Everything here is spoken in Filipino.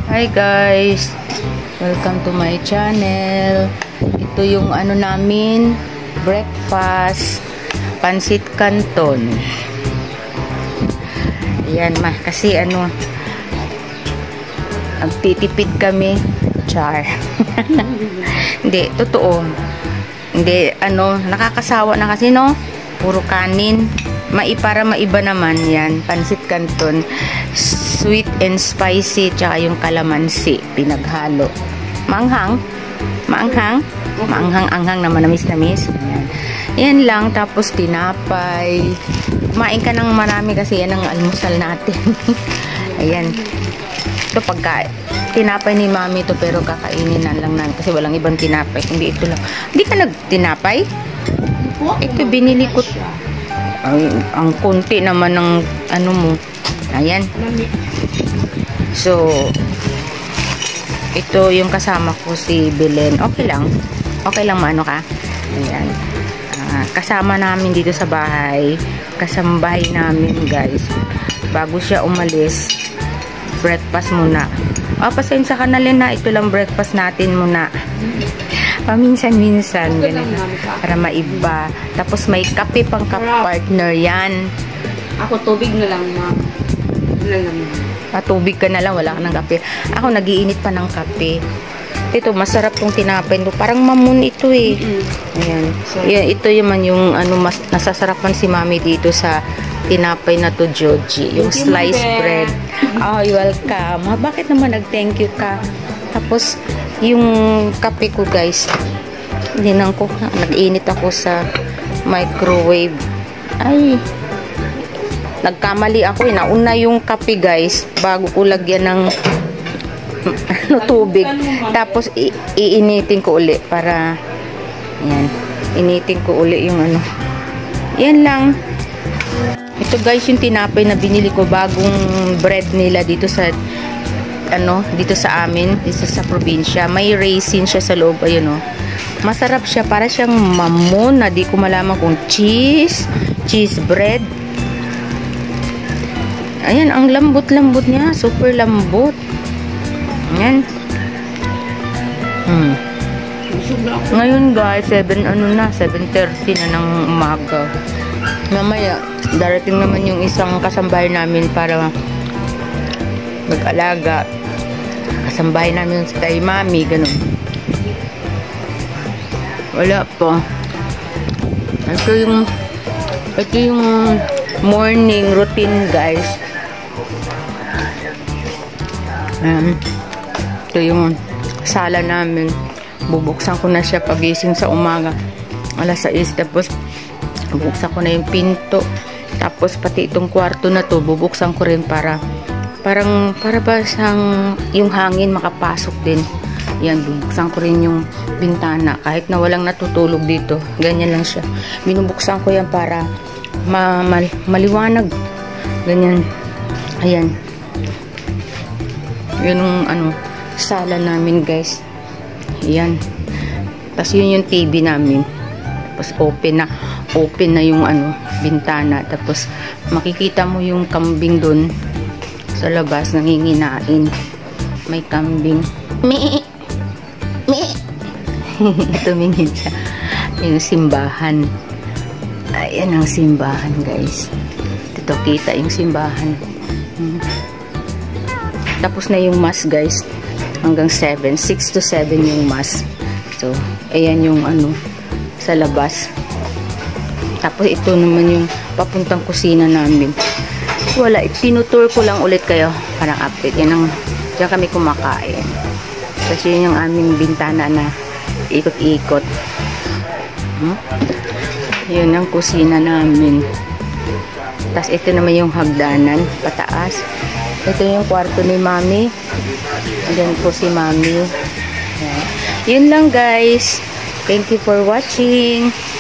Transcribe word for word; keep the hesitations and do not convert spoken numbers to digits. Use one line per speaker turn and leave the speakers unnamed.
Hi guys, welcome to my channel. Ito yung ano namin, breakfast, pansit canton. Ayan ma, kasi ano, nagtitipid kami, char. Hindi, totoo. Hindi, ano, nakakasawa na kasi no, puro kanin. Mai para maiba naman yan, pansit canton, sweet and spicy, tsaka yung kalamansi pinaghalo. Maanghang, maanghang, maanghang-anghang na manamis-namis. Ayan. Yan lang, tapos tinapay. Kumain ka ng marami kasi yan ang almusal natin. Ayan. Ito pagka tinapay ni mami to, pero kakainin na lang namin kasi walang ibang tinapay, kundi ito lang. Hindi ka nagtinapay? Ito binili ko. Ang, ang konti naman ng ano mo. Ayan. So, ito yung kasama ko, si Belen. Okay lang. Okay lang maano ka. Ayan. Uh, kasama namin dito sa bahay. Kasambahay namin, guys. Bago siya umalis, breakfast muna. Ah, pasensya ka na, Lena. Ito lang breakfast natin muna. Paminsan-minsan, ganito, para maiba. Tapos may kape pang ka-partner yan.
Ako tubig na lang, ma'am. Wala lang.
Ah, tubig ka na lang, wala ka ng kape. Ako nagiinit pa ng kape. Ito, masarap tong tinapay. Parang mamun ito eh. Mm-hmm. Ayan. Yan, ito yung man yung ano, mas, nasasarapan si mami dito sa tinapay na to, Joji. Yung sliced bread. Oh, welcome. Ha, bakit naman nag-thank you ka? Tapos, yung kape ko, guys, dinan ko, nag-init ako sa microwave. Ay, nagkamali ako eh. Nauna yung kape, guys, bago ko lagyan ng ano, tubig. Tapos, iinitin ko uli para, yan, initin ko uli yung ano. Yan lang. Ito, guys, yung tinapay na binili ko, bagong bread nila dito sa ano, dito sa amin, dito sa probinsya. May raisin siya sa loob, ayun oh. Masarap siya, para siyang mamon na di ko malaman kung cheese, cheese bread. Ayan, ang lambot-lambot niya, super lambot. Ayan. Hmm. Ngayon guys, seven ano na, seven thirty na ng umaga. Mamaya, darating naman yung isang kasambahay namin para mag-alaga. Kasambahay namin sa kay mami, ganun. Wala po. Ito yung ito yung morning routine, guys. Um, ito yung sala namin. Bubuksan ko na siya pagising sa umaga. alas sais, tapos bubuksan ko na yung pinto. Tapos pati itong kwarto na to, bubuksan ko rin para parang para ba siyang yung hangin makapasok din. Yan, bubuksan ko rin yung bintana kahit na walang natutulog dito. Ganyan lang siya. Binubuksan ko yan para ma mal maliwanag. Ganyan. Ayan. Yun yung ano, sala namin, guys. Yan. Tapos yun yung T V namin. Tapos open na open na yung ano, bintana. Tapos makikita mo yung kambing doon sa labas, nanginginain. May kambing. Me! Me! Tumingin siya. Yung simbahan. Ayan ang simbahan, guys. Dito kita yung simbahan. Hmm. Tapos na yung mass, guys. Hanggang seven. six to seven yung mass. So, ayan yung ano, sa labas. Tapos ito naman yung papuntang kusina namin. Wala, tinutour ko lang ulit kayo parang update. Yan ang, diyan kami kumakain. Kasi yun yung aming bintana na ikot-ikot. Hmm? Yun ang kusina namin. Tapos ito naman yung hagdanan pataas. Ito yung kwarto ni mami. Ayan po si mami. Yun lang, guys. Thank you for watching.